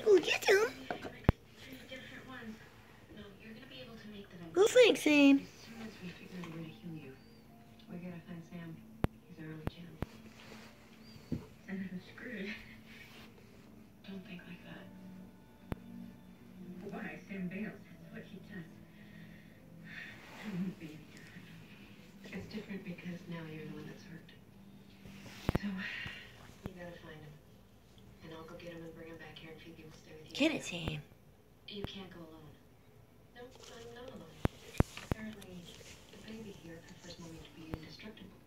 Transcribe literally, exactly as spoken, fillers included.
Go get him. Go thanks, Sam. As soon as we figure out a way to heal you, we gotta find Sam. He's our only chance. And I'm screwed. Don't think like that. Why? Sam bails. That's what she does. It won't be any different. It's different because now you're the one that's hurt. So, you gotta find him. And I'll go get him and bring him back here, and Phoebe will stay with you. Get it, Sam. You can't go alone. No, I'm not alone. Apparently, the baby here prefers mommy to be indestructible.